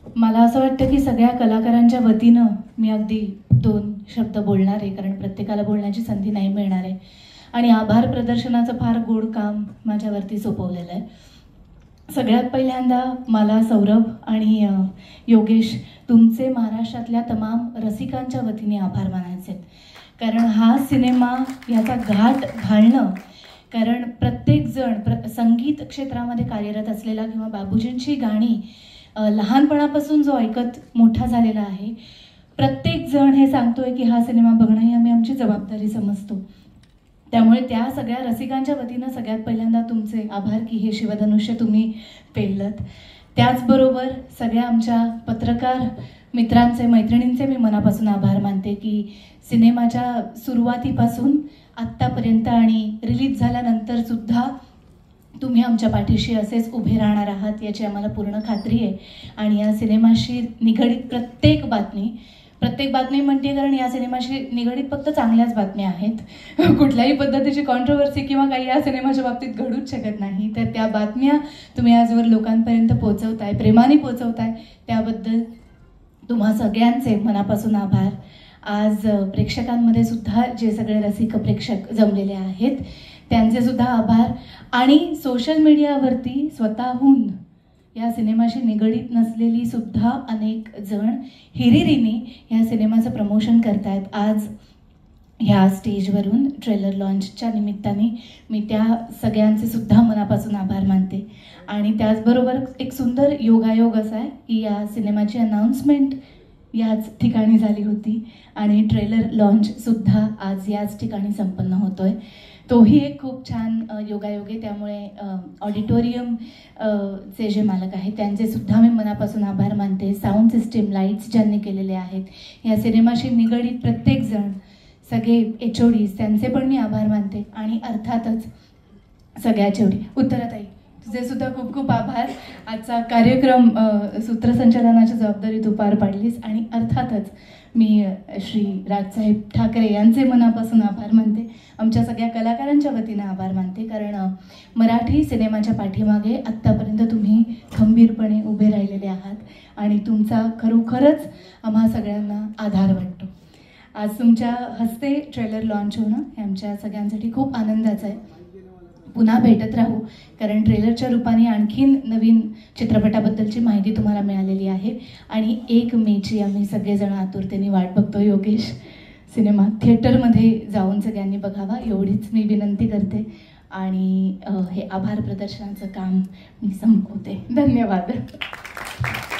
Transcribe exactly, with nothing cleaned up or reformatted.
मला असं वाटतं की सगळ्या कलाकारांच्या वतीनं मी अगदी दोन शब्द बोलणार आहे, कारण प्रत्येकाला बोलण्याची संधी नाही मिळणार आहे. आणि आभार प्रदर्शनाचं फार गोड काम माझ्यावरती सोपवलेलं आहे. सगळ्यात पहिल्यांदा मला सौरभ आणि योगेश तुमचे महाराष्ट्रातल्या तमाम रसिकांच्या वतीने आभार मानायचे आहेत. कारण हा सिनेमा याचा घाट घालणं, कारण प्रत्येकजण प्र संगीत क्षेत्रामध्ये कार्यरत असलेला किंवा बाबूजींची गाणी लहानपणापासून जो ऐकत मोठा झालेला आहे, प्रत्येकजण हे सांगतोय की हा सिनेमा बघणं ही आम्ही आमची जबाबदारी समजतो. त्यामुळे त्या सगळ्या रसिकांच्या वतीनं सगळ्यात पहिल्यांदा तुमचे आभार की हे शिवधनुष्य तुम्ही पेललत. त्याचबरोबर सगळ्या आमच्या पत्रकार मित्रांचे मैत्रिणींचे मी मनापासून आभार मानते की सिनेमाच्या सुरुवातीपासून आत्तापर्यंत आणि रिलीज झाल्यानंतर सुद्धा तुम्ही आमच्या पाठीशी असेच उभे राहणार आहात याची आम्हाला पूर्ण खात्री आहे. आणि या सिनेमाशी निगडीत प्रत्येक बातमी प्रत्येक बातमी म्हणते कारण या सिनेमाशी निगडीत फक्त चांगल्याच बातम्या आहेत. कुठल्याही पद्धतीची कॉन्ट्रोवर्सी किंवा काही या सिनेमाच्या बाबतीत घडूच शकत नाही. तर त्या बातम्या तुम्ही आजवर लोकांपर्यंत पोहोचवताय, प्रेमाने पोहोचवताय, त्याबद्दल तुम्हा सगळ्यांचे मनापासून आभार. आज प्रेक्षकांमध्ये सुद्धा जे सगळे रसिक प्रेक्षक जमलेले आहेत त्यांचे सुद्धा आभार. आणि सोशल मीडियावरती स्वतःहून या सिनेमाशी निगडीत नसलेली सुद्धा अनेक जण हिरिरीने या सिनेमाचं प्रमोशन करतायत. आज ह्या स्टेजवरून ट्रेलर लॉन्चच्या निमित्ताने मी त्या सगळ्यांचे सुद्धा मनापासून आभार मानते. आणि त्याचबरोबर एक सुंदर योगायोग असा आहे की या सिनेमाची अनाउन्समेंट याच ठिकाणी झाली होती आणि ट्रेलर लॉन्चसुद्धा आज याच ठिकाणी संपन्न होतो आहे. तोही एक खूप छान योगायोग आहे. त्यामुळे ऑडिटोरियम चे जे मालक आहेत त्यांचे सुद्धा मी मनापासून आभार मानते. साऊंड सिस्टीम, लाईट्स ज्यांनी केलेले आहेत, या सिनेमाशी निगडीत प्रत्येकजण, सगळे एच ओ डीज त्यांचे पण मी आभार मानते. आणि अर्थातच सगळ्याच एवढी उत्तराताई तुझे सुद्धा खूप खूप आभार. आजचा कार्यक्रम सूत्रसंचालनाची जबाबदारी तू पार पाडलीस. आणि अर्थातच मी श्री राजसाहेब ठाकरे यांचे मनापासून आभार मानते. आमच्या सगळ्या कलाकारांच्या वतीनं आभार मानते, कारण मराठी सिनेमाच्या पाठीमागे आत्तापर्यंत तुम्ही खंबीरपणे उभे राहिलेले आहात आणि तुमचा खरोखरच आम्हा सगळ्यांना आधार वाटतो. आज तुमच्या हस्ते ट्रेलर लॉन्च होणं हे आमच्या सगळ्यांसाठी खूप आनंदाचं आहे. पुन्हा भेटत राहू, कारण ट्रेलरच्या रूपाने आणखीन नवीन चित्रपटाबद्दलची माहिती तुम्हाला मिळालेली आहे. आणि एक मेची आम्ही सगळेजण आतुरतेने वाट बघतो. योगेश, सिनेमा थिएटरमध्ये जाऊन सगळ्यांनी बघावा एवढीच मी विनंती करते. आणि हे आभार प्रदर्शनाचं काम मी संपवते. धन्यवाद.